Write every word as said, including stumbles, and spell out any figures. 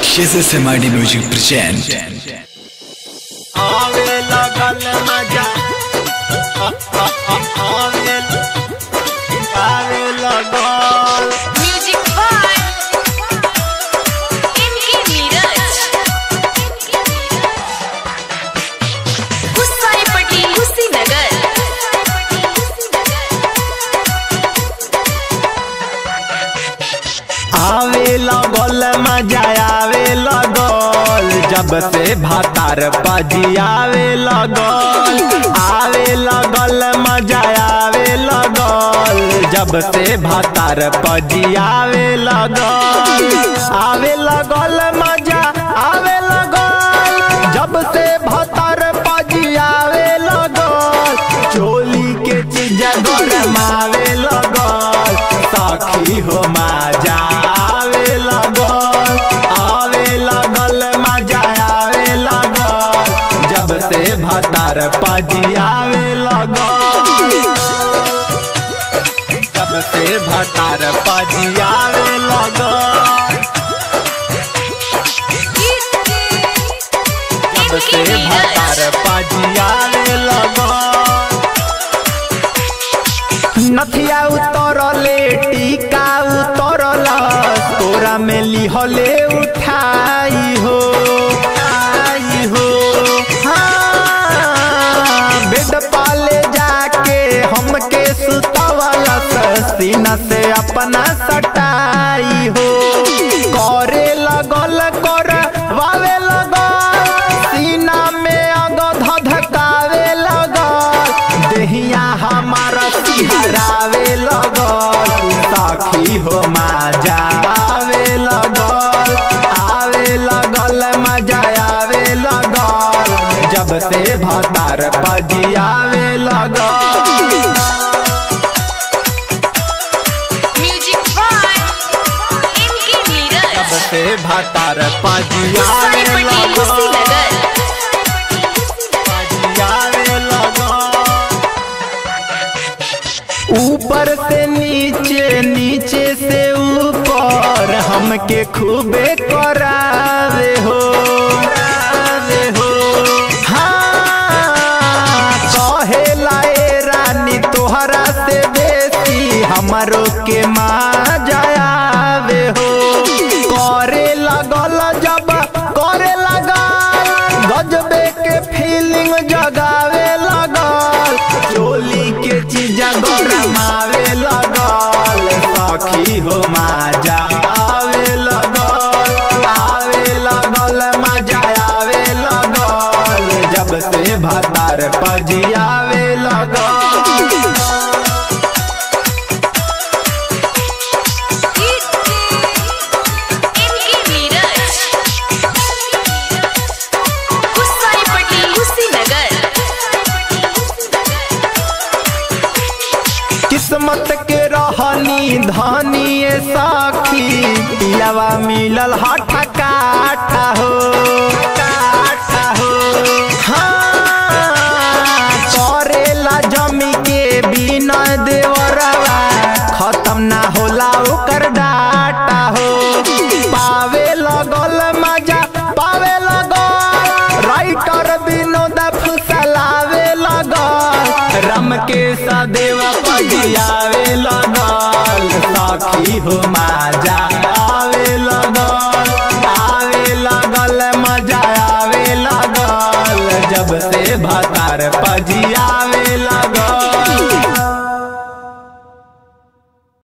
S S M R D Music present. आवे लगल मजा आवे आवे लगल म्यूजिक बाय इनकी नीरज गुस्साई पट्टी कुशीनगर आवे लगल मजा आवे लगल जब से भातार पाजी आवे लगल आवे लगल मजा आवे लगल जब से भातार पाजी आवे लगल आवे लगल मजा आवे लगल जब से भातार पाजी आवे लगल चोली के चीज गरमावे लगल सखी हो मजा आवे लगल आवे लगल मजा आवे लगल जब से भातार पाजी आवे लगल जब से भातार पाजी आवे लगल जब से भातार पाजी आवे लगल नथिया उतरले टीका उतरल तोरा में लिहले उठाई हो आई हो हाँ बेड पाले जाके हमके सुतवला सीना से अपना सटाई हो करे लगल कर वावे लगल सीना में अग धधकावे लगल देहिया हमारा सिहरावे लगल सखी हो मजा आवे लगल आवे लगल मजा आवे लगल जब से भातार पाजी आवे लगल म्यूजिक बाय इनकी नीरज जब से भातार पाजी गुस्साई आवे पट्टी लगल कुशीनगर पाजी आवे लगल ऊपर से नीचे नीचे से ऊपर हमके खूबे करावे हो करावे हो हाँ कहेला ए रानी तोहरा से बेसी हमारो के मजा आवे हो करे लगल जब करे लगल गजबे के फीलिंग जगावे लगल चोली के चीज गरमावे लगल सखी हो मजा आवे लगल आवे लगल मजा आवे लगल जब से भातार पाजी आवे लगल इनकी नीरज गुस्साई पट्टी कुशीनगर किस्मत के रहनी धनी सखी पियावा मिलल हठ काठा हो काठा हो हाँ करेला जमी के बिना देवरवा खत्म ना होला ओकर डाटा हो पावे लगल मजा पावे लगल राइटर विनोद फुसलावे लगल रम के सदैव पजियावे लगल सखी हो मजा आवे लगल आवे लगल मजा आवे लगल जब से भातार पजियावे